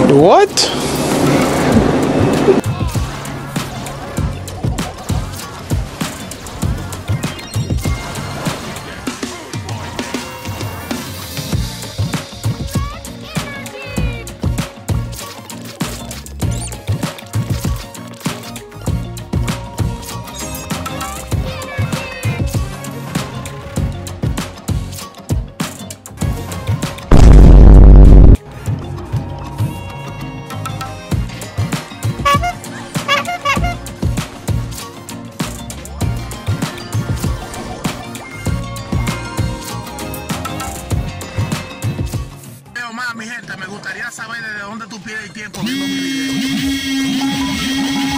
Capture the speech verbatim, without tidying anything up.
What? Mi gente, me gustaría saber desde dónde tú pierdes el tiempo viendo mi video.